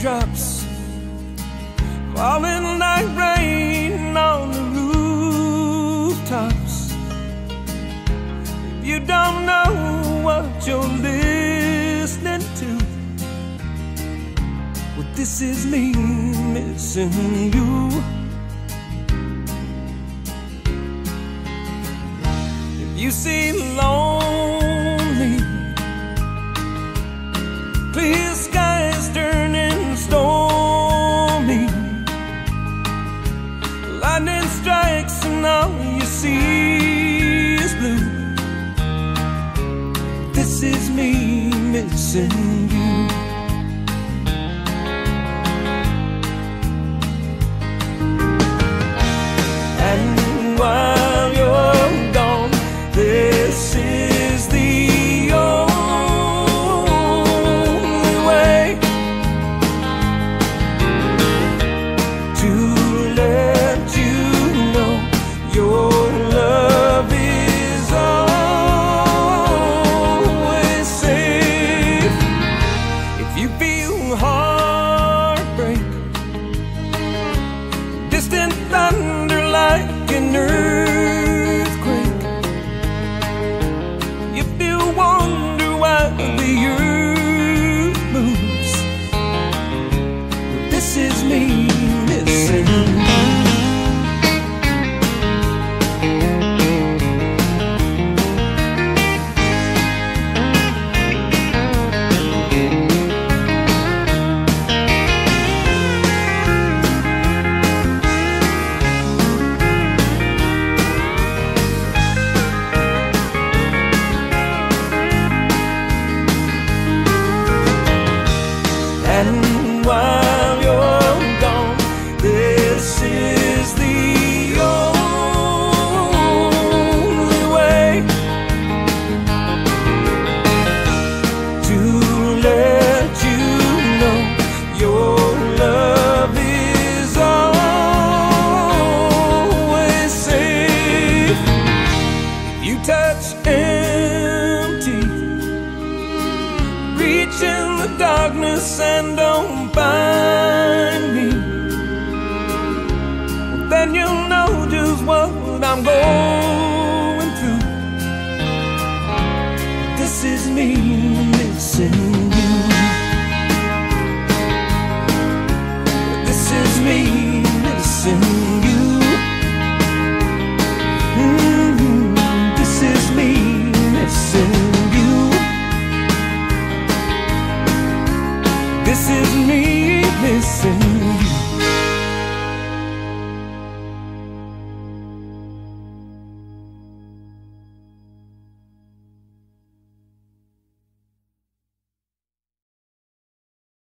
raindrops falling like rain on the rooftops. If you don't know what you're listening to, well, this is me missing you. If you seem lonely, clear skies turning stormy, lightning strikes and all you see is blue. This is me missing you. And while you're gone, this is the only way to let you know your love is always safe. If you feel heartbreak, distant thunder like an earthquake, if you wonder why the earth moves, this is me missing you. And while you're gone, this is the only way to let you know your love is always safe. You touch empty, reach in the darkness and don't find me, well, then you'll know just what I'm going through. This is me missing you. This is me missing you. This is me missing you. This is me missing